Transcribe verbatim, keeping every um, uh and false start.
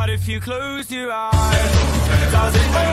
But if you close your eyes, does it